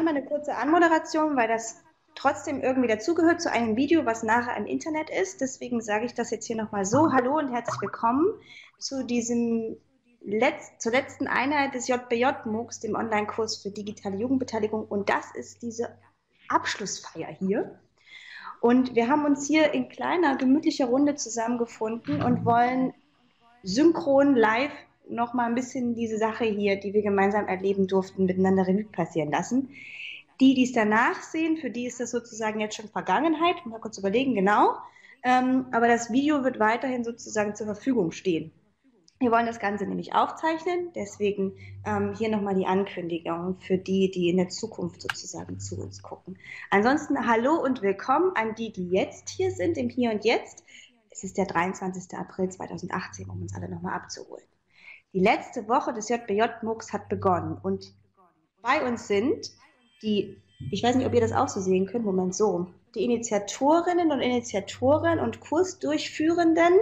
mal eine kurze Anmoderation, weil das trotzdem irgendwie dazugehört zu einem Video, was nachher im Internet ist. Deswegen sage ich das jetzt hier nochmal so. Hallo und herzlich willkommen zu zur letzten Einheit des JBJ-MOOCs, dem Online-Kurs für digitale Jugendbeteiligung. Und das ist diese Abschlussfeier hier. Und wir haben uns hier in kleiner, gemütlicher Runde zusammengefunden und wollen synchron live noch mal ein bisschen diese Sache hier, die wir gemeinsam erleben durften, miteinander Revue passieren lassen. Die es danach sehen, für die ist das sozusagen jetzt schon Vergangenheit. Mal kurz überlegen, genau. Aber das Video wird weiterhin sozusagen zur Verfügung stehen. Wir wollen das Ganze nämlich aufzeichnen, deswegen hier nochmal die Ankündigung für die in der Zukunft sozusagen zu uns gucken. Ansonsten hallo und willkommen an die jetzt hier sind, im Hier und Jetzt. Es ist der 23. April 2018, um uns alle nochmal abzuholen. Die letzte Woche des JBJ-MOOCs hat begonnen und bei uns sind ich weiß nicht, ob ihr das auch so sehen könnt, Moment, so, die Initiatorinnen und Initiatoren und Kursdurchführenden,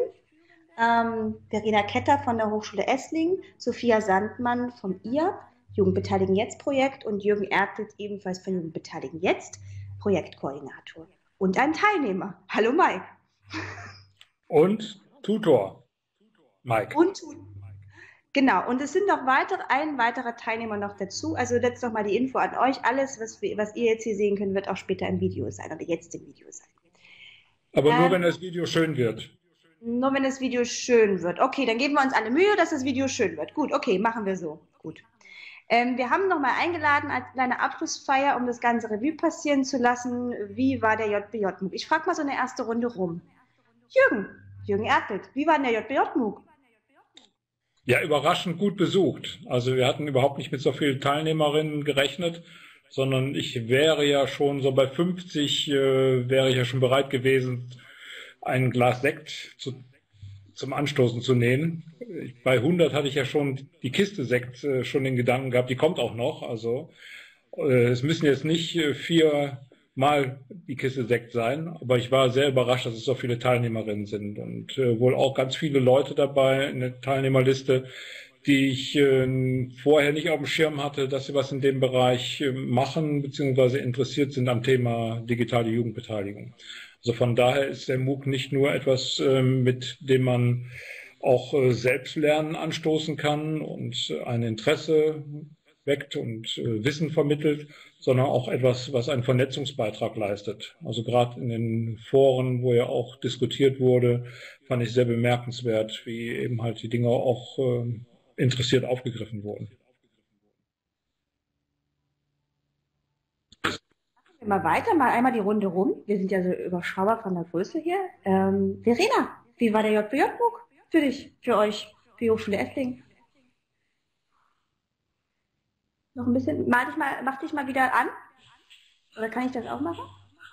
Verena Ketter von der Hochschule Esslingen, Sophia Sandmann vom IAP, Jugendbeteiligen Jetzt Projekt und Jürgen Ertelt ebenfalls von Jugendbeteiligen Jetzt, Projektkoordinator und ein Teilnehmer. Hallo Mike. Und Tutor, Mike. Genau, und es sind noch ein weiterer Teilnehmer noch dazu. Also jetzt noch mal die Info an euch. Alles, was ihr jetzt hier sehen könnt, wird auch später im Video sein oder jetzt im Video sein. Aber nur, wenn das Video schön wird. Nur, wenn das Video schön wird. Okay, dann geben wir uns alle Mühe, dass das Video schön wird. Gut, okay, machen wir so. Gut. Wir haben noch mal eingeladen als kleine Abschlussfeier, um das ganze Revue passieren zu lassen. Wie war der JBJ-MOOC? Ich frage mal so eine erste Runde rum. Jürgen Ertelt, wie war denn der JBJ-MOOC? Ja, überraschend gut besucht. Also wir hatten überhaupt nicht mit so vielen Teilnehmerinnen gerechnet, sondern ich wäre ja schon so bei 50, wäre ich ja schon bereit gewesen, ein Glas Sekt zum Anstoßen zu nehmen. Bei 100 hatte ich ja schon die Kiste Sekt schon in Gedanken gehabt, die kommt auch noch. Also es müssen jetzt nicht 4 Mal die Kiste Sekt sein, aber ich war sehr überrascht, dass es so viele Teilnehmerinnen sind und wohl auch ganz viele Leute dabei in der Teilnehmerliste, die ich vorher nicht auf dem Schirm hatte, dass sie was in dem Bereich machen bzw. interessiert sind am Thema digitale Jugendbeteiligung. Also von daher ist der MOOC nicht nur etwas, mit dem man auch Selbstlernen anstoßen kann und ein Interesse weckt und Wissen vermittelt, sondern auch etwas, was einen Vernetzungsbeitrag leistet. Also gerade in den Foren, wo ja auch diskutiert wurde, fand ich sehr bemerkenswert, wie eben halt die Dinge auch interessiert aufgegriffen wurden. Mal weiter, mal einmal die Runde rum. Wir sind ja so überschaubar von der Größe hier. Verena, wie war der JBJ-MOOC für dich, für euch, für die Hochschule Esslingen? Noch ein bisschen, mach dich mal wieder an. Oder kann ich das auch machen?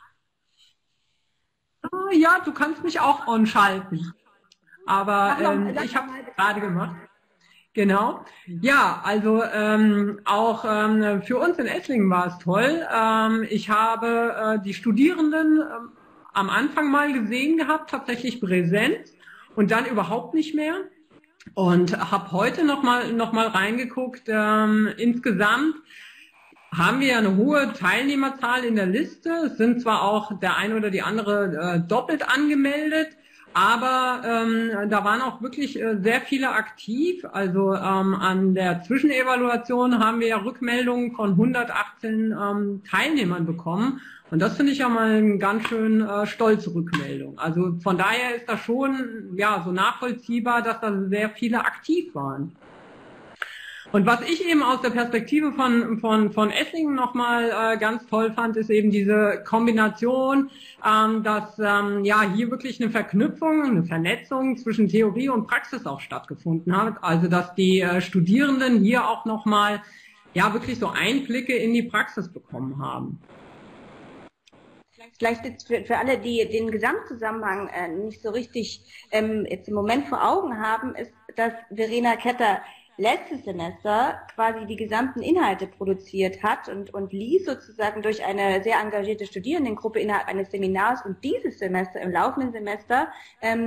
Ja, du kannst mich auch on-schalten. Aber ich habe es gerade gemacht. Genau. Ja, also auch für uns in Esslingen war es toll. Ich habe die Studierenden am Anfang mal gesehen gehabt, tatsächlich präsent und dann überhaupt nicht mehr. Und habe heute noch mal reingeguckt. Insgesamt haben wir ja eine hohe Teilnehmerzahl in der Liste. Es sind zwar auch der eine oder die andere doppelt angemeldet, aber da waren auch wirklich sehr viele aktiv. Also an der Zwischenevaluation haben wir ja Rückmeldungen von 118 Teilnehmern bekommen. Und das finde ich ja mal eine ganz schön stolze Rückmeldung. Also von daher ist das schon ja so nachvollziehbar, dass da sehr viele aktiv waren. Und was ich eben aus der Perspektive von Esslingen nochmal ganz toll fand, ist eben diese Kombination, dass ja hier wirklich eine Verknüpfung, eine Vernetzung zwischen Theorie und Praxis auch stattgefunden hat. Also dass die Studierenden hier auch nochmal ja wirklich so Einblicke in die Praxis bekommen haben. Vielleicht jetzt für alle, die den Gesamtzusammenhang nicht so richtig jetzt im Moment vor Augen haben, ist, dass Verena Ketter letztes Semester quasi die gesamten Inhalte produziert hat und ließ sozusagen durch eine sehr engagierte Studierendengruppe innerhalb eines Seminars und dieses Semester, im laufenden Semester,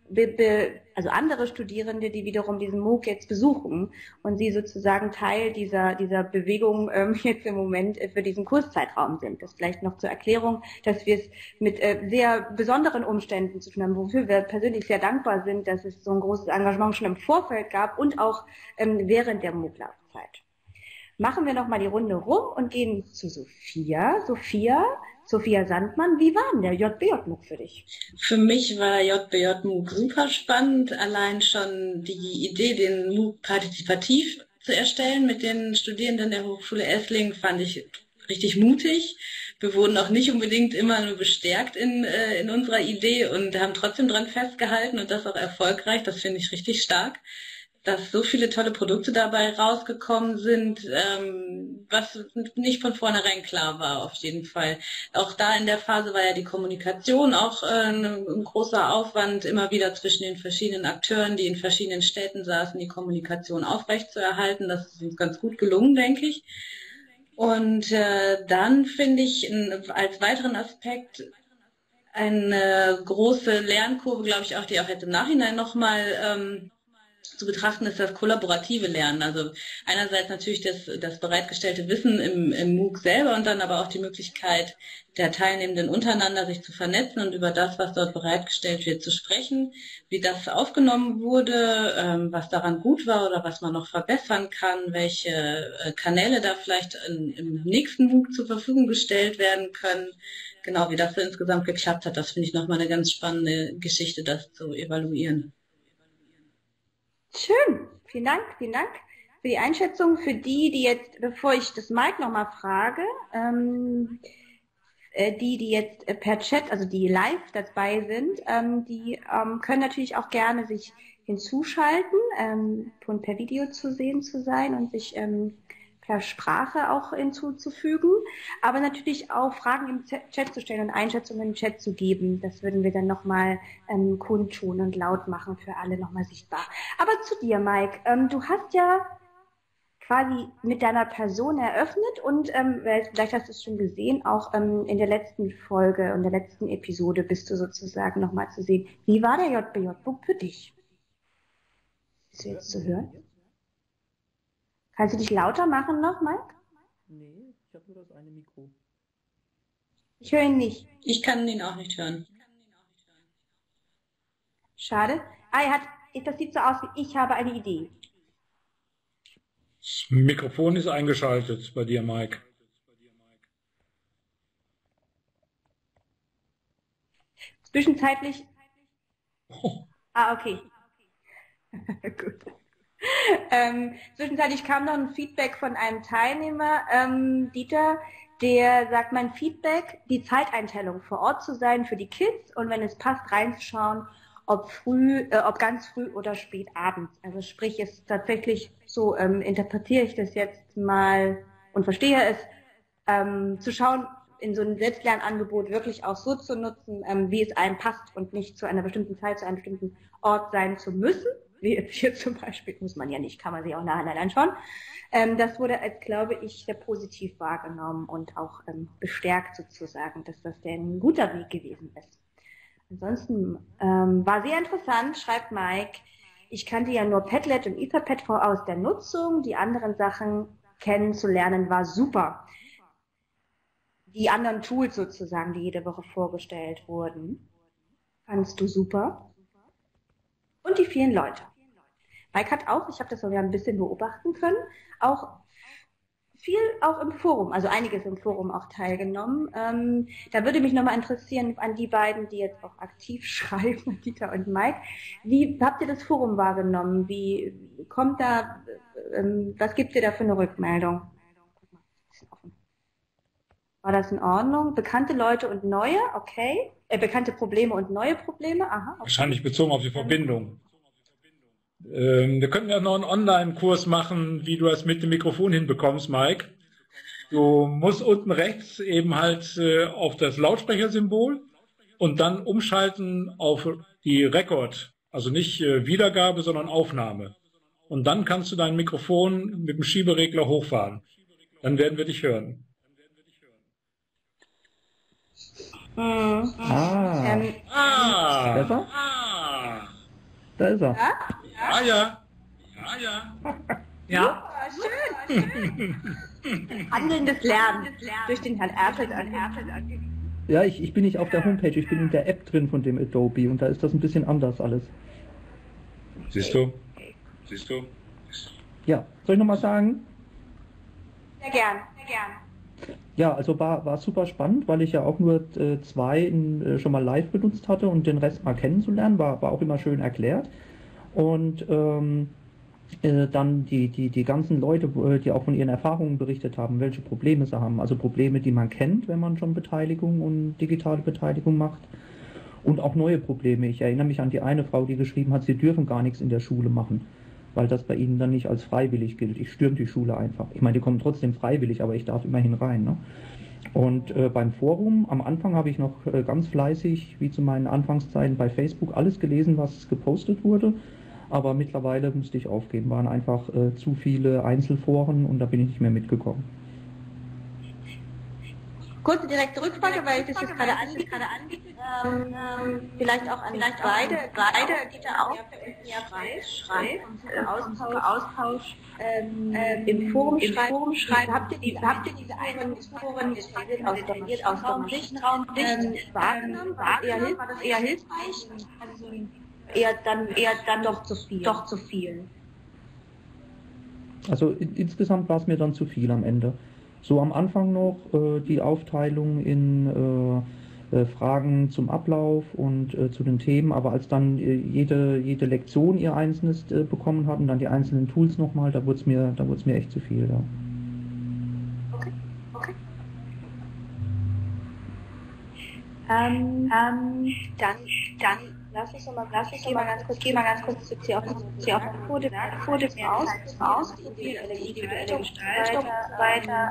also andere Studierende, die wiederum diesen MOOC jetzt besuchen und sie sozusagen Teil dieser Bewegung jetzt im Moment für diesen Kurszeitraum sind. Das vielleicht noch zur Erklärung, dass wir es mit sehr besonderen Umständen zu tun haben, wofür wir persönlich sehr dankbar sind, dass es so ein großes Engagement schon im Vorfeld gab und auch während der MOOC-Laufzeit. Machen wir nochmal die Runde rum und gehen zu Sophia. Sophia Sandmann, wie war denn der JBJ-MOOC für dich? Für mich war der JBJ-MOOC super spannend. Allein schon die Idee, den MOOC partizipativ zu erstellen mit den Studierenden der Hochschule Esslingen, fand ich richtig mutig. Wir wurden auch nicht unbedingt immer nur bestärkt in unserer Idee und haben trotzdem dran festgehalten und das auch erfolgreich. Das finde ich richtig stark, dass so viele tolle Produkte dabei rausgekommen sind, was nicht von vornherein klar war, auf jeden Fall. Auch da in der Phase war ja die Kommunikation auch ein großer Aufwand, immer wieder zwischen den verschiedenen Akteuren, die in verschiedenen Städten saßen, die Kommunikation aufrechtzuerhalten. Das ist uns ganz gut gelungen, denke ich. Und dann finde ich als weiteren Aspekt eine große Lernkurve, glaube ich auch, die auch jetzt im Nachhinein nochmal zu betrachten ist das kollaborative Lernen. Also einerseits natürlich das bereitgestellte Wissen im MOOC selber und dann aber auch die Möglichkeit der Teilnehmenden untereinander sich zu vernetzen und über das, was dort bereitgestellt wird, zu sprechen, wie das aufgenommen wurde, was daran gut war oder was man noch verbessern kann, welche Kanäle da vielleicht im nächsten MOOC zur Verfügung gestellt werden können. Genau, wie das so insgesamt geklappt hat, das finde ich nochmal eine ganz spannende Geschichte, das zu evaluieren. Schön, vielen Dank für die Einschätzung. Für die jetzt, bevor ich das Mike nochmal frage, die jetzt per Chat, also die live dabei sind, die können natürlich auch gerne sich hinzuschalten und per Video zu sehen zu sein und sich per Sprache auch hinzuzufügen, aber natürlich auch Fragen im Chat zu stellen und Einschätzungen im Chat zu geben. Das würden wir dann nochmal kundtun und laut machen, für alle nochmal sichtbar. Aber zu dir, Mike. Du hast ja quasi mit deiner Person eröffnet und vielleicht hast du es schon gesehen, auch in der letzten Folge und der letzten Episode bist du sozusagen nochmal zu sehen. Wie war der JBJ-MOOC für dich? Bist du jetzt zu hören? Kannst du dich lauter machen noch, Mike? Nee, ich habe nur das eine Mikro. Ich höre ihn nicht. Ich kann ihn auch nicht hören. Schade. Das sieht so aus wie ich habe eine Idee. Das Mikrofon ist eingeschaltet bei dir, Mike. Zwischenzeitlich. Oh. Okay. Gut. Zwischenzeitlich kam noch ein Feedback von einem Teilnehmer, Dieter, der sagt, mein Feedback, die Zeiteinteilung vor Ort zu sein für die Kids und wenn es passt, reinzuschauen, ob ganz früh oder spät abends. Also sprich, es tatsächlich, so interpretiere ich das jetzt mal und verstehe es, zu schauen, in so einem Selbstlernangebot wirklich auch so zu nutzen, wie es einem passt und nicht zu einer bestimmten Zeit, zu einem bestimmten Ort sein zu müssen. Wie jetzt hier zum Beispiel, muss man ja nicht, kann man sich auch nacheinander anschauen. Das wurde als, glaube ich, sehr positiv wahrgenommen und auch bestärkt sozusagen, dass das ein guter Weg gewesen ist. Ansonsten war sehr interessant, schreibt Mike, ich kannte ja nur Padlet und Etherpad aus der Nutzung, die anderen Sachen kennenzulernen war super. Die anderen Tools sozusagen, die jede Woche vorgestellt wurden, fandst du super. Und die vielen Leute. Mike hat auch, ich habe das sogar ein bisschen beobachten können, auch viel auch im Forum, also einiges im Forum auch teilgenommen. Da würde mich nochmal interessieren an die beiden, die jetzt auch aktiv schreiben, Dieter und Mike. Wie habt ihr das Forum wahrgenommen? Wie kommt da, was gibt ihr da für eine Rückmeldung? War das in Ordnung? Bekannte Leute und neue, okay. Bekannte Probleme und neue Probleme, aha. Okay. Wahrscheinlich bezogen auf die Verbindung. Wir könnten ja noch einen Online-Kurs machen, wie du das mit dem Mikrofon hinbekommst, Mike. Du musst unten rechts eben halt auf das Lautsprechersymbol und dann umschalten auf die Record. Also nicht Wiedergabe, sondern Aufnahme. Und dann kannst du dein Mikrofon mit dem Schieberegler hochfahren. Dann werden wir dich hören. Besser? Da ist er. Ja? Ja, ja. Ja, ja. Ja. Schön. Handelndes Lernen durch den Herrn Erfeld. Ja, ich bin nicht auf der Homepage, ich bin in der App drin von dem Adobe und da ist das ein bisschen anders alles. Siehst du? Siehst du? Ja, soll ich nochmal sagen? Sehr gern, sehr gern. Ja, also war super spannend, weil ich ja auch nur zwei schon mal live benutzt hatte und den Rest mal kennenzulernen, war auch immer schön erklärt. Und dann die ganzen Leute, die auch von ihren Erfahrungen berichtet haben, welche Probleme sie haben. Also Probleme, die man kennt, wenn man schon Beteiligung und digitale Beteiligung macht. Und auch neue Probleme. Ich erinnere mich an die eine Frau, die geschrieben hat, sie dürfen gar nichts in der Schule machen, weil das bei ihnen dann nicht als freiwillig gilt. Ich stürme die Schule einfach. Ich meine, die kommen trotzdem freiwillig, aber ich darf immerhin rein. Ne? Und beim Forum, am Anfang habe ich noch ganz fleißig, wie zu meinen Anfangszeiten bei Facebook, alles gelesen, was gepostet wurde. Aber mittlerweile musste ich aufgeben, waren einfach zu viele Einzelforen und da bin ich nicht mehr mitgekommen. Kurze direkte Rückfrage, weil ich das jetzt gerade anbiete. Vielleicht auch an beide, die da auch schreiben und Austausch im Forum schreiben. Habt ihr diese Foren detailliert aus der Sicht wahrgenommen? War das eher hilfreich? Also eher dann doch zu viel. Also insgesamt war es mir dann zu viel am Ende. So am Anfang noch die Aufteilung in Fragen zum Ablauf und zu den Themen, aber als dann jede Lektion ihr einzelnes bekommen hat und dann die einzelnen Tools nochmal, da wurde es mir echt zu viel. Ja. Okay. Dann lass ich mal ganz kurz zu Code mir aus, individuelle Gestaltung und so weiter.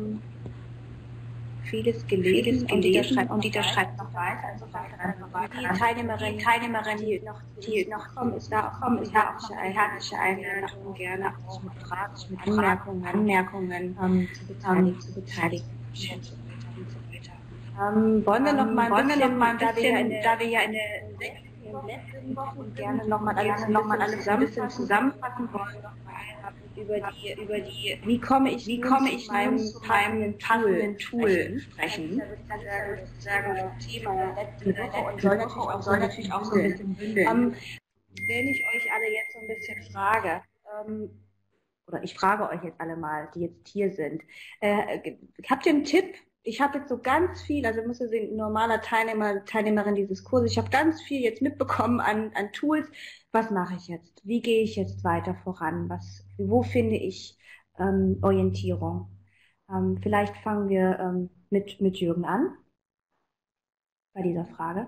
Vieles gelesen und Dieter schreibt noch weiter. Also die Teilnehmerin, die noch kommen, ist da auch eine herzliche Einladung, gerne auch mit Fragen, Anmerkungen zu beteiligen. Wollen wir noch mal ein bisschen, da wir ja in den letzten Wochen gerne noch mal alles ein bisschen zusammenfassen wollen, über die wie komme ich zu meinem passenden Tool sprechen. Das ist sozusagen das Thema der letzten Woche und soll natürlich auch so ein bisschen bündeln. Wenn ich euch alle jetzt so ein bisschen frage, oder ich frage euch jetzt alle mal, die jetzt hier sind, habt ihr einen Tipp? Ich habe jetzt so ganz viel, also muss sehen, normaler Teilnehmerin dieses Kurses, ich habe ganz viel jetzt mitbekommen an Tools. Was mache ich jetzt? Wie gehe ich jetzt weiter voran? Wo finde ich Orientierung? Vielleicht fangen wir mit Jürgen an bei dieser Frage.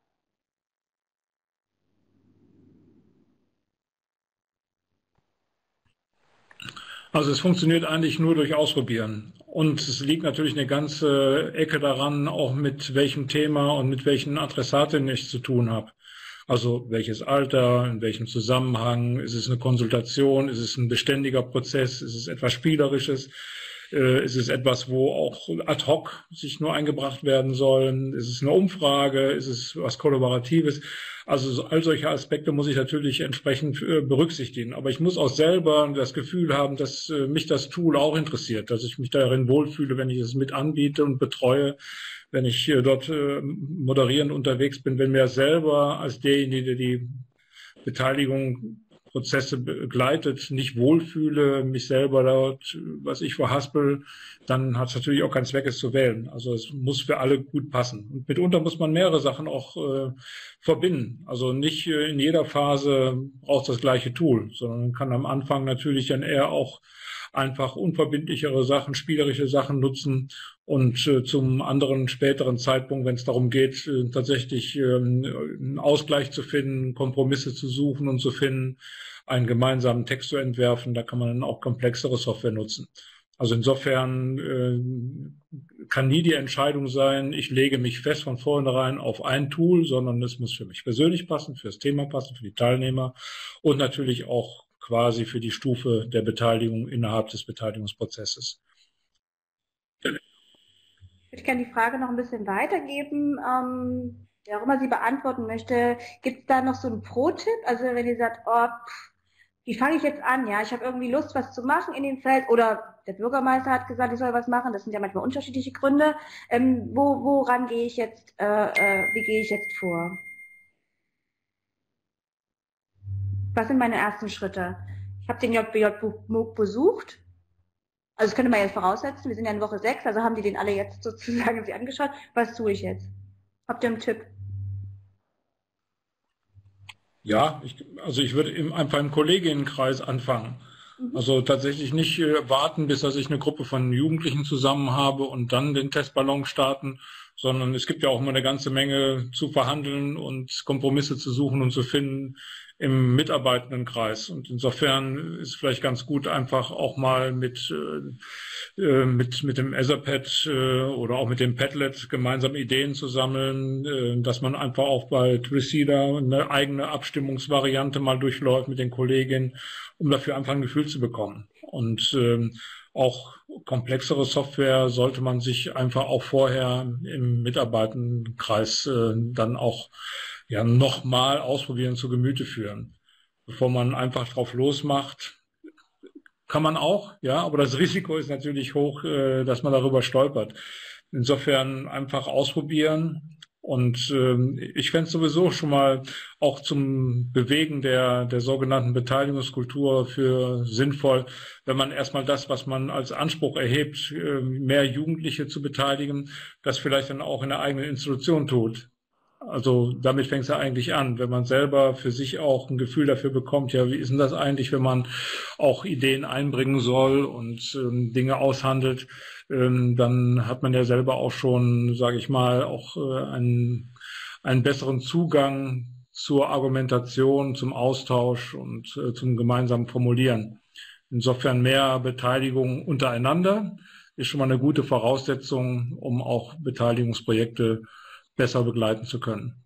Also es funktioniert eigentlich nur durch Ausprobieren. Und es liegt natürlich eine ganze Ecke daran, auch mit welchem Thema und mit welchen Adressaten ich zu tun habe. Also welches Alter, in welchem Zusammenhang, ist es eine Konsultation, ist es ein beständiger Prozess, ist es etwas Spielerisches, ist es etwas, wo auch ad hoc sich nur eingebracht werden sollen, ist es eine Umfrage, ist es was Kollaboratives. Also all solche Aspekte muss ich natürlich entsprechend berücksichtigen. Aber ich muss auch selber das Gefühl haben, dass mich das Tool auch interessiert, dass ich mich darin wohlfühle, wenn ich es mit anbiete und betreue, wenn ich dort moderierend unterwegs bin, wenn mir selber als derjenige, der die Beteiligung Prozesse begleitet, nicht wohlfühle, mich selber dort, was ich verhaspel, dann hat es natürlich auch keinen Zweck, es zu wählen. Also es muss für alle gut passen. Und mitunter muss man mehrere Sachen auch verbinden. Also nicht in jeder Phase braucht es das gleiche Tool, sondern man kann am Anfang natürlich dann eher auch einfach unverbindlichere Sachen, spielerische Sachen nutzen und zum anderen späteren Zeitpunkt, wenn es darum geht, tatsächlich einen Ausgleich zu finden, Kompromisse zu suchen und zu finden, einen gemeinsamen Text zu entwerfen, da kann man dann auch komplexere Software nutzen. Also insofern kann nie die Entscheidung sein, ich lege mich fest von vornherein auf ein Tool, sondern es muss für mich persönlich passen, für das Thema passen, für die Teilnehmer und natürlich auch quasi für die Stufe der Beteiligung innerhalb des Beteiligungsprozesses. Ich kann die Frage noch ein bisschen weitergeben. wer auch immer sie beantworten möchte, gibt es da noch so einen Pro-Tipp? Also wenn ihr sagt, oh, wie fange ich jetzt an? Ja, ich habe irgendwie Lust, was zu machen in dem Feld, oder der Bürgermeister hat gesagt, ich soll was machen. Das sind ja manchmal unterschiedliche Gründe. Woran gehe ich jetzt, wie gehe ich jetzt vor? Was sind meine ersten Schritte? Ich habe den JBJ-MOOC besucht. Also das könnte man jetzt voraussetzen. Wir sind ja in Woche 6, also haben die den alle jetzt sozusagen sich angeschaut. Was tue ich jetzt? Habt ihr einen Tipp? Ja, also ich würde einfach im Kolleginnenkreis anfangen. Also tatsächlich nicht warten, bis dass ich eine Gruppe von Jugendlichen zusammen habe und dann den Testballon starten, sondern es gibt ja auch immer eine ganze Menge zu verhandeln und Kompromisse zu suchen und zu finden im Mitarbeitendenkreis. Und insofern ist vielleicht ganz gut, einfach auch mal mit dem Etherpad oder auch mit dem Padlet gemeinsam Ideen zu sammeln, dass man einfach auch bei Twicida eine eigene Abstimmungsvariante mal durchläuft mit den Kolleginnen, um dafür einfach ein Gefühl zu bekommen. Und auch komplexere Software sollte man sich einfach auch vorher im Mitarbeitendenkreis dann auch ja nochmal ausprobieren, zu Gemüte führen. Bevor man einfach drauf losmacht, kann man auch, ja, aber das Risiko ist natürlich hoch, dass man darüber stolpert. Insofern einfach ausprobieren. Und ich fände es sowieso schon mal auch zum Bewegen der sogenannten Beteiligungskultur für sinnvoll, wenn man erstmal das, was man als Anspruch erhebt, mehr Jugendliche zu beteiligen, das vielleicht dann auch in der eigenen Institution tut. Also damit fängt es ja eigentlich an, wenn man selber für sich auch ein Gefühl dafür bekommt, ja, wie ist denn das eigentlich, wenn man auch Ideen einbringen soll und Dinge aushandelt, dann hat man ja selber auch schon, sage ich mal, auch einen besseren Zugang zur Argumentation, zum Austausch und zum gemeinsamen Formulieren. Insofern mehr Beteiligung untereinander ist schon mal eine gute Voraussetzung, um auch Beteiligungsprojekte besser begleiten zu können.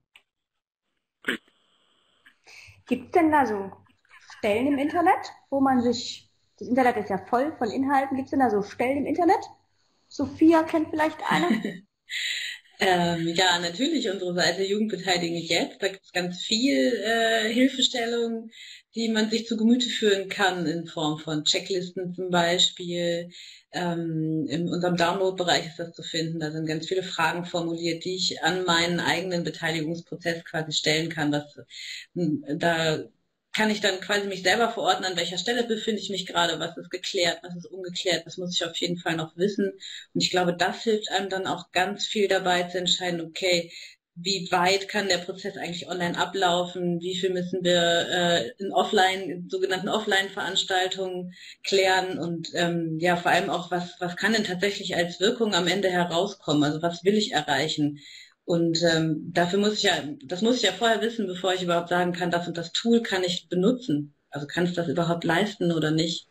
Gibt es denn da so Stellen im Internet, wo man sich, das Internet ist ja voll von Inhalten, gibt es denn da so Stellen im Internet? Sophia kennt vielleicht eine? Ja, natürlich unsere Seite Jugendbeteiligung jetzt. Da gibt es ganz viel Hilfestellungen, die man sich zu Gemüte führen kann in Form von Checklisten zum Beispiel. In unserem Download-Bereich ist das zu finden. Da sind ganz viele Fragen formuliert, die ich an meinen eigenen Beteiligungsprozess quasi stellen kann. Da kann ich dann quasi mich selber verorten, an welcher Stelle befinde ich mich gerade, was ist geklärt, was ist ungeklärt, das muss ich auf jeden Fall noch wissen. Und ich glaube, das hilft einem dann auch ganz viel dabei zu entscheiden, okay, wie weit kann der Prozess eigentlich online ablaufen, wie viel müssen wir in sogenannten Offline-Veranstaltungen klären und ja, vor allem auch, was kann denn tatsächlich als Wirkung am Ende herauskommen, also was will ich erreichen? Und das muss ich ja vorher wissen, bevor ich überhaupt sagen kann, das und das Tool kann ich benutzen. Also kann es das überhaupt leisten oder nicht?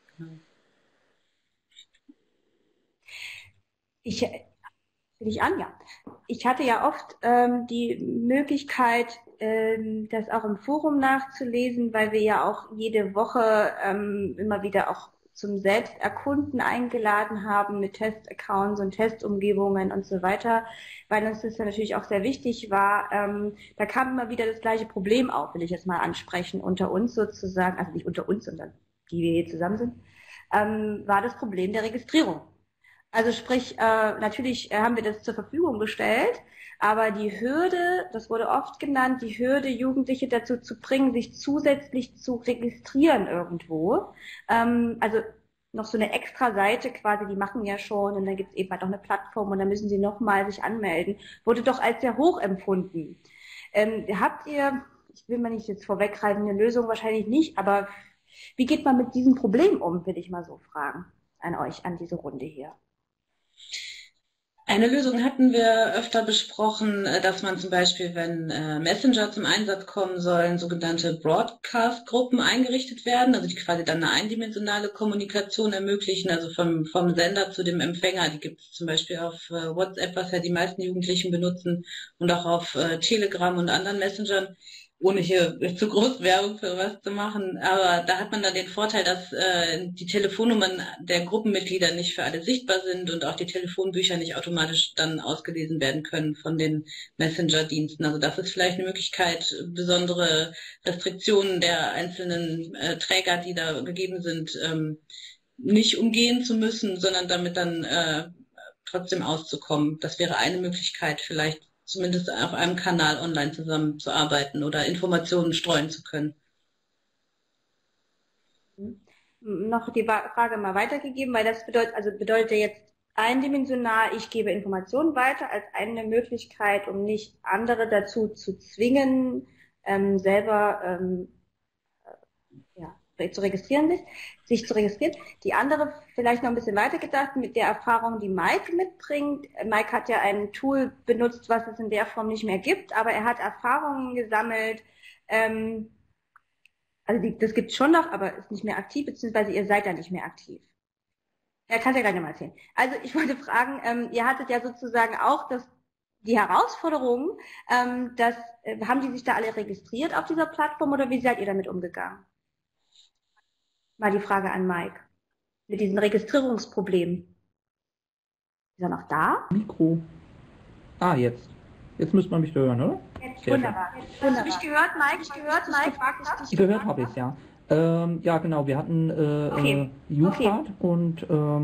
Ja. Ich hatte ja oft die Möglichkeit, das auch im Forum nachzulesen, weil wir ja auch jede Woche immer wieder auch zum Selbsterkunden eingeladen haben mit Testaccounts und Testumgebungen und so weiter, weil uns das ja natürlich auch sehr wichtig war. Da kam immer wieder das gleiche Problem auf, will ich jetzt mal ansprechen, unter uns sozusagen, also nicht unter uns, sondern die wir hier zusammen sind, war das Problem der Registrierung. Also sprich, natürlich haben wir das zur Verfügung gestellt, aber die Hürde, das wurde oft genannt, die Hürde, Jugendliche dazu zu bringen, sich zusätzlich zu registrieren irgendwo. Also noch so eine extra Seite quasi, die machen ja schon und dann gibt es eben halt auch eine Plattform und dann müssen sie nochmal sich anmelden, wurde doch als sehr hoch empfunden. Habt ihr, ich will mal nicht jetzt vorweggreifen, eine Lösung wahrscheinlich nicht, aber wie geht man mit diesem Problem um, will ich mal so fragen an euch, an diese Runde hier. Eine Lösung hatten wir öfter besprochen, dass man zum Beispiel, wenn Messenger zum Einsatz kommen sollen, sogenannte Broadcast-Gruppen eingerichtet werden, also die quasi dann eine eindimensionale Kommunikation ermöglichen, also vom Sender zu dem Empfänger. Die gibt es zum Beispiel auf WhatsApp, was ja die meisten Jugendlichen benutzen, und auch auf Telegram und anderen Messengern. ohne hier zu groß Werbung für was zu machen, aber da hat man dann den Vorteil, dass die Telefonnummern der Gruppenmitglieder nicht für alle sichtbar sind und auch die Telefonbücher nicht automatisch dann ausgelesen werden können von den Messenger-Diensten. Also das ist vielleicht eine Möglichkeit, besondere Restriktionen der einzelnen Träger, die da gegeben sind, nicht umgehen zu müssen, sondern damit dann trotzdem auszukommen. Das wäre eine Möglichkeit, vielleicht zumindest auf einem Kanal online zusammenzuarbeiten oder Informationen streuen zu können. Noch die Frage mal weitergegeben, weil das bedeutet jetzt eindimensional, ich gebe Informationen weiter als eine Möglichkeit, um nicht andere dazu zu zwingen, selber sich zu registrieren. Die andere, vielleicht noch ein bisschen weiter gedacht, mit der Erfahrung, die Mike mitbringt. Mike hat ja ein Tool benutzt, was es in der Form nicht mehr gibt, aber er hat Erfahrungen gesammelt. Das gibt es schon noch, aber ist nicht mehr aktiv, beziehungsweise ihr seid da nicht mehr aktiv. Ja, kannst ja gleich nochmal erzählen. Also ich wollte fragen, ihr hattet ja sozusagen auch die Herausforderung, haben die sich da alle registriert auf dieser Plattform oder wie seid ihr damit umgegangen? Mal die Frage an Mike. Mit diesen Registrierungsproblemen. Ist er noch da? Mikro. Ah, jetzt. Jetzt müsste man mich da hören, oder? Jetzt, wunderbar. Hast du mich gehört, Mike? Gehört habe ich es, ja. Ja, genau. Wir hatten U-Fahrt und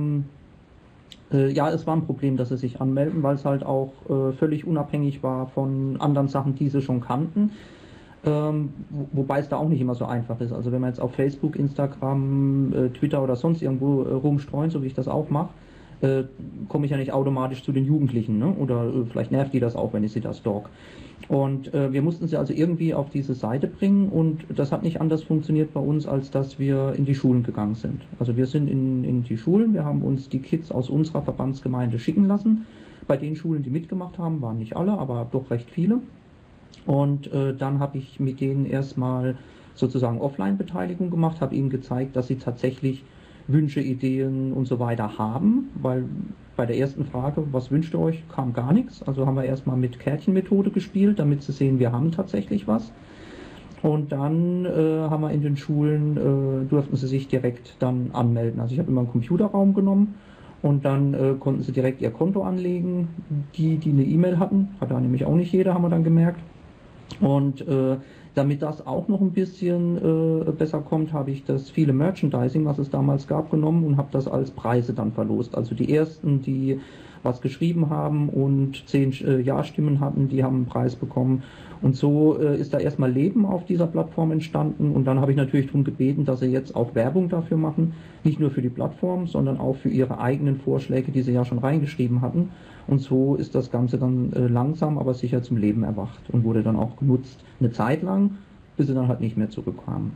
ja, es war ein Problem, dass sie sich anmelden, weil es halt auch völlig unabhängig war von anderen Sachen, die sie schon kannten. Wobei es da auch nicht immer so einfach ist. Also wenn man jetzt auf Facebook, Instagram, Twitter oder sonst irgendwo rumstreuen, so wie ich das auch mache, komme ich ja nicht automatisch zu den Jugendlichen, ne? Oder vielleicht nervt die das auch, wenn ich sie da stalk. Und wir mussten sie also irgendwie auf diese Seite bringen und das hat nicht anders funktioniert bei uns, als dass wir in die Schulen gegangen sind. Also wir sind in die Schulen, wir haben uns die Kids aus unserer Verbandsgemeinde schicken lassen. Bei den Schulen, die mitgemacht haben, waren nicht alle, aber doch recht viele. Und dann habe ich mit denen erstmal sozusagen Offline-Beteiligung gemacht, habe ihnen gezeigt, dass sie tatsächlich Wünsche, Ideen und so weiter haben, weil bei der ersten Frage, was wünscht ihr euch, kam gar nichts. Also haben wir erstmal mit Kärtchenmethode gespielt, damit sie sehen, wir haben tatsächlich was. Und dann haben wir in den Schulen, durften sie sich direkt dann anmelden. Also ich habe immer einen Computerraum genommen und dann konnten sie direkt ihr Konto anlegen. Die eine E-Mail hatten, hat da nämlich auch nicht jeder, haben wir dann gemerkt. Und damit das auch noch ein bisschen besser kommt, habe ich das viele Merchandising, was es damals gab, genommen und habe das als Preise dann verlost. Also die ersten, die was geschrieben haben und 10 Ja-Stimmen hatten, die haben einen Preis bekommen. Und so ist da erstmal Leben auf dieser Plattform entstanden. Und dann habe ich natürlich darum gebeten, dass sie jetzt auch Werbung dafür machen. Nicht nur für die Plattform, sondern auch für ihre eigenen Vorschläge, die sie ja schon reingeschrieben hatten. Und so ist das Ganze dann langsam, aber sicher zum Leben erwacht und wurde dann auch genutzt eine Zeit lang, bis sie dann halt nicht mehr zurückkamen.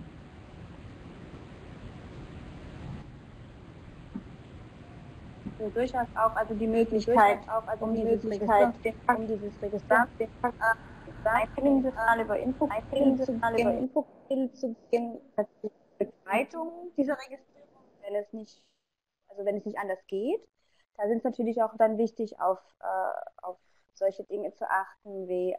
Durchaus auch also die Möglichkeit, um dieses Register einzeldimensional über Info zu gehen, die Begleitung dieser Registrierung, wenn es nicht anders geht. Da sind es natürlich auch dann wichtig, auf solche Dinge zu achten, wie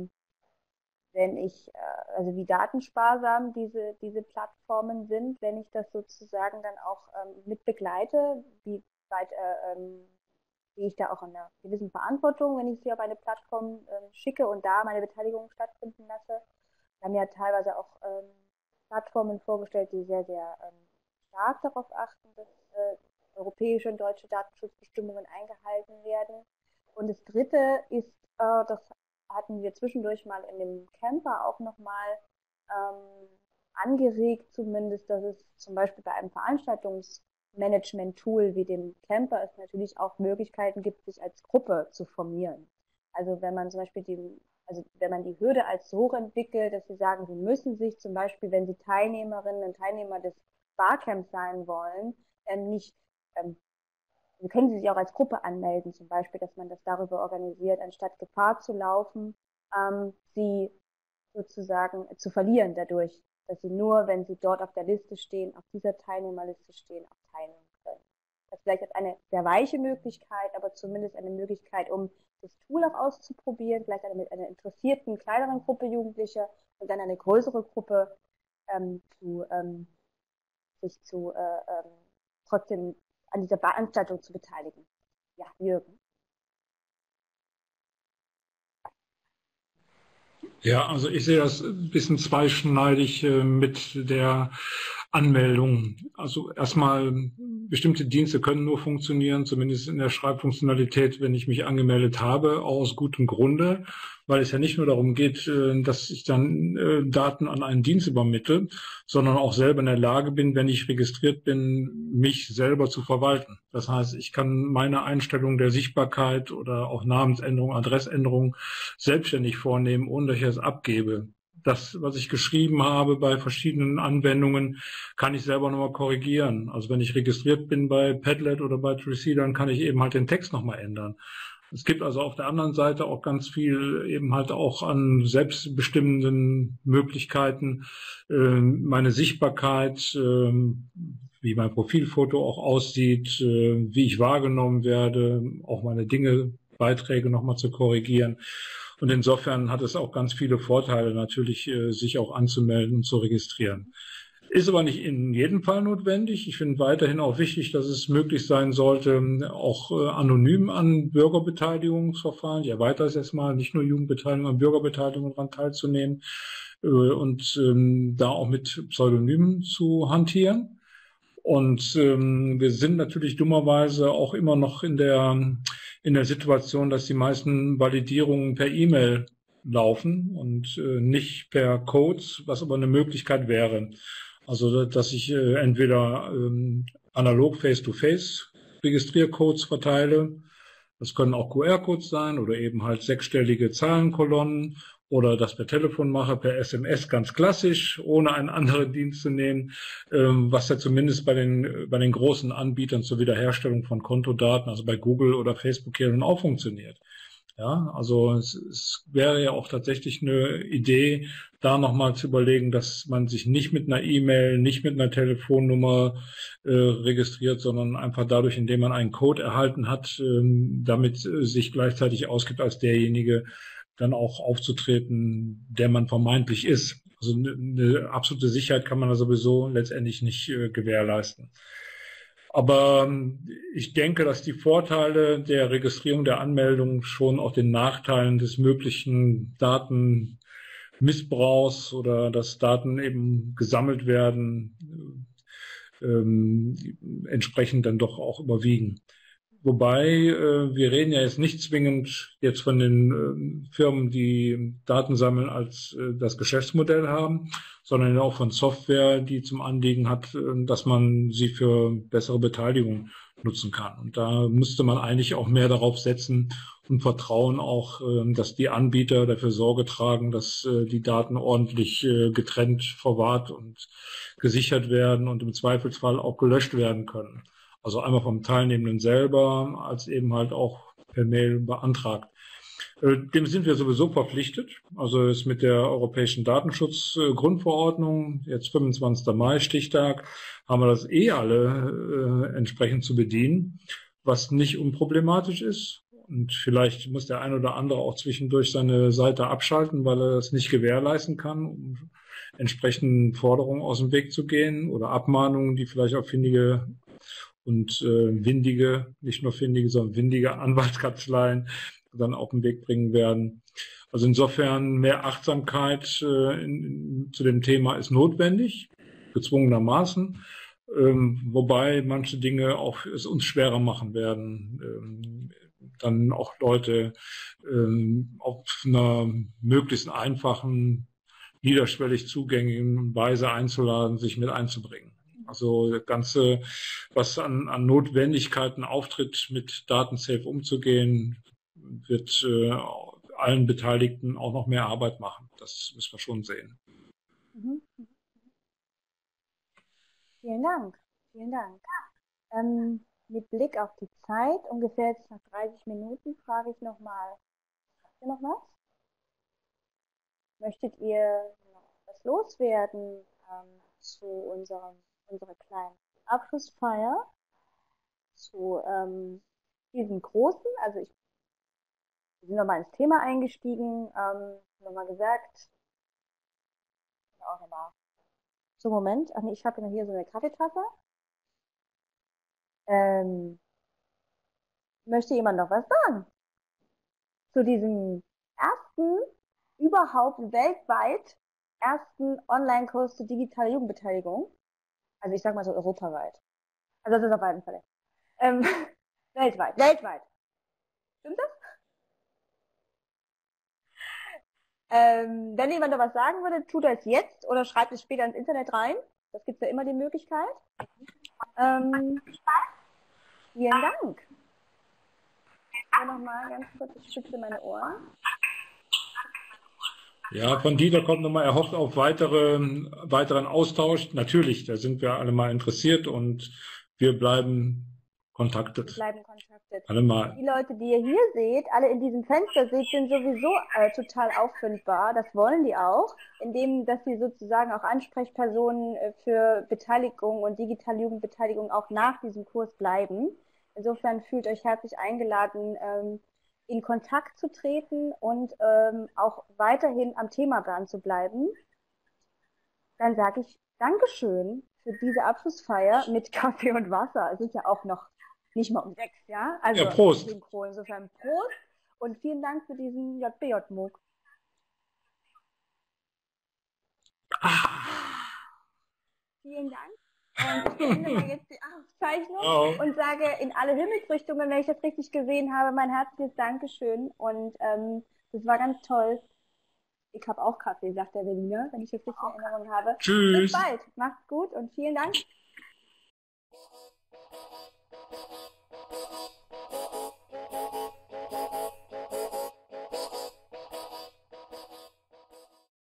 wie datensparsam diese Plattformen sind, wenn ich das sozusagen dann auch mit begleite, wie weit gehe ich da auch in einer gewissen Verantwortung, wenn ich sie auf eine Plattform schicke und da meine Beteiligung stattfinden lasse. Wir haben ja teilweise auch Plattformen vorgestellt, die sehr, sehr stark darauf achten, dass europäische und deutsche Datenschutzbestimmungen eingehalten werden. Und das Dritte ist, das hatten wir zwischendurch mal in dem Camper auch nochmal angeregt, zumindest, dass es zum Beispiel bei einem Veranstaltungsmanagement-Tool wie dem Camper es natürlich auch Möglichkeiten gibt, sich als Gruppe zu formieren. Also wenn man zum Beispiel wenn man die Hürde als so hoch entwickelt, dass sie sagen, sie müssen sich zum Beispiel, wenn sie Teilnehmerinnen und Teilnehmer des Barcamps sein wollen, können sie sich auch als Gruppe anmelden, zum Beispiel, dass man das darüber organisiert, anstatt Gefahr zu laufen, sie sozusagen zu verlieren dadurch, dass sie nur, wenn sie dort auf der Liste stehen, auf dieser Teilnehmerliste stehen, auch teilnehmen können. Das vielleicht als eine sehr weiche Möglichkeit, aber zumindest eine Möglichkeit, um das Tool auch auszuprobieren, vielleicht mit einer interessierten, kleineren Gruppe Jugendlicher und dann eine größere Gruppe trotzdem an dieser Veranstaltung zu beteiligen. Ja, Jürgen. Ja, also ich sehe das ein bisschen zweischneidig mit der Anmeldung. Also erstmal, bestimmte Dienste können nur funktionieren, zumindest in der Schreibfunktionalität, wenn ich mich angemeldet habe, auch aus gutem Grunde, weil es ja nicht nur darum geht, dass ich dann Daten an einen Dienst übermittle, sondern auch selber in der Lage bin, wenn ich registriert bin, mich selber zu verwalten. Das heißt, ich kann meine Einstellung der Sichtbarkeit oder auch Namensänderung, Adressänderung selbstständig vornehmen, ohne dass ich es abgebe. Das, was ich geschrieben habe bei verschiedenen Anwendungen, kann ich selber nochmal korrigieren. Also wenn ich registriert bin bei Padlet oder bei Tracy, dann kann ich eben halt den Text nochmal ändern. Es gibt also auf der anderen Seite auch ganz viel eben halt auch an selbstbestimmenden Möglichkeiten, meine Sichtbarkeit, wie mein Profilfoto auch aussieht, wie ich wahrgenommen werde, auch meine Dinge, Beiträge nochmal zu korrigieren. Und insofern hat es auch ganz viele Vorteile natürlich, sich auch anzumelden und zu registrieren. Ist aber nicht in jedem Fall notwendig. Ich finde weiterhin auch wichtig, dass es möglich sein sollte, auch anonym an Bürgerbeteiligungsverfahren, ich erweitere es jetzt mal, nicht nur Jugendbeteiligung, an Bürgerbeteiligung daran teilzunehmen und da auch mit Pseudonymen zu hantieren. Und wir sind natürlich dummerweise auch immer noch in der Situation, dass die meisten Validierungen per E-Mail laufen und nicht per Codes, was aber eine Möglichkeit wäre. Also, dass ich entweder analog Face-to-Face Registriercodes verteile. Das können auch QR-Codes sein oder eben halt sechsstellige Zahlenkolonnen oder das per Telefon mache, per SMS ganz klassisch, ohne einen anderen Dienst zu nehmen, was ja zumindest bei den großen Anbietern zur Wiederherstellung von Kontodaten, also bei Google oder Facebook hier nun auch funktioniert. Ja, also es wäre ja auch tatsächlich eine Idee, da nochmal zu überlegen, dass man sich nicht mit einer E-Mail, nicht mit einer Telefonnummer registriert, sondern einfach dadurch, indem man einen Code erhalten hat, damit sich gleichzeitig ausgibt als derjenige, dann auch aufzutreten, der man vermeintlich ist. Also eine absolute Sicherheit kann man da sowieso letztendlich nicht gewährleisten. Aber ich denke, dass die Vorteile der Registrierung der Anmeldung schon auch den Nachteilen des möglichen Datenmissbrauchs oder dass Daten eben gesammelt werden, entsprechend dann doch auch überwiegen. Wobei, wir reden ja jetzt nicht zwingend jetzt von den Firmen, die Daten sammeln als das Geschäftsmodell haben, sondern auch von Software, die zum Anliegen hat, dass man sie für bessere Beteiligung nutzen kann. Und da müsste man eigentlich auch mehr darauf setzen und vertrauen auch, dass die Anbieter dafür Sorge tragen, dass die Daten ordentlich getrennt verwahrt und gesichert werden und im Zweifelsfall auch gelöscht werden können. Also einmal vom Teilnehmenden selber, als eben halt auch per Mail beantragt. Dem sind wir sowieso verpflichtet. Also ist mit der Europäischen Datenschutzgrundverordnung, jetzt 25. Mai, Stichtag, haben wir das alle entsprechend zu bedienen, was nicht unproblematisch ist. Und vielleicht muss der ein oder andere auch zwischendurch seine Seite abschalten, weil er das nicht gewährleisten kann, um entsprechenden Forderungen aus dem Weg zu gehen oder Abmahnungen, die vielleicht auch findige und windige, nicht nur findige, sondern windige Anwaltskanzleien dann auf den Weg bringen werden. Also insofern mehr Achtsamkeit zu dem Thema ist notwendig, gezwungenermaßen, wobei manche Dinge auch es uns schwerer machen werden, dann auch Leute auf einer möglichst einfachen, niederschwellig zugänglichen Weise einzuladen, sich mit einzubringen. Also das Ganze, was an Notwendigkeiten auftritt, mit Datensafe umzugehen, wird allen Beteiligten auch noch mehr Arbeit machen. Das müssen wir schon sehen. Mhm. Vielen Dank. Vielen Dank. Mit Blick auf die Zeit, ungefähr jetzt nach 30 Minuten, frage ich nochmal, habt ihr noch was? Möchtet ihr noch was loswerden zu unserer kleinen Abschlussfeier? zu diesem großen, also wir sind nochmal ins Thema eingestiegen, nochmal gesagt, auch nochmal, so Moment, ach nee, ich habe hier so eine Kaffeetasse. Möchte jemand noch was sagen? Zu diesem ersten, überhaupt weltweit ersten Online-Kurs zur digitalen Jugendbeteiligung. Also ich sag mal so europaweit. Also das ist auf jeden Fall. Weltweit. Stimmt das? Wenn jemand noch was sagen würde, tut er es jetzt oder schreibt es später ins Internet rein. Das gibt es ja immer die Möglichkeit. Vielen Dank. Ich nochmal ganz kurz, ich spitze meine Ohren. Ja, von Dieter kommt nochmal, er hofft auf weiteren Austausch. Natürlich, da sind wir alle mal interessiert und wir bleiben connected. Alle mal. Die Leute, die ihr hier seht, alle in diesem Fenster seht, sind sowieso total auffindbar. Das wollen die auch, indem, dass sie sozusagen auch Ansprechpersonen für Beteiligung und digitale Jugendbeteiligung auch nach diesem Kurs bleiben. Insofern fühlt euch herzlich eingeladen, in Kontakt zu treten und auch weiterhin am Thema dran zu bleiben. Dann sage ich Dankeschön für diese Abschlussfeier mit Kaffee und Wasser. Es ist ja auch noch nicht mal um 6, ja? Also ja, Prost. Synchron. Insofern Prost und vielen Dank für diesen JBJ-MOOC. Vielen Dank. Und ich beende mal jetzt die Aufzeichnung und sage in alle Himmelsrichtungen, wenn ich das richtig gesehen habe, mein herzliches Dankeschön. Und das war ganz toll. Ich habe auch Kaffee, sagt der Berliner, wenn ich das richtig in Erinnerung habe. Tschüss. Bis bald. Macht's gut und vielen Dank.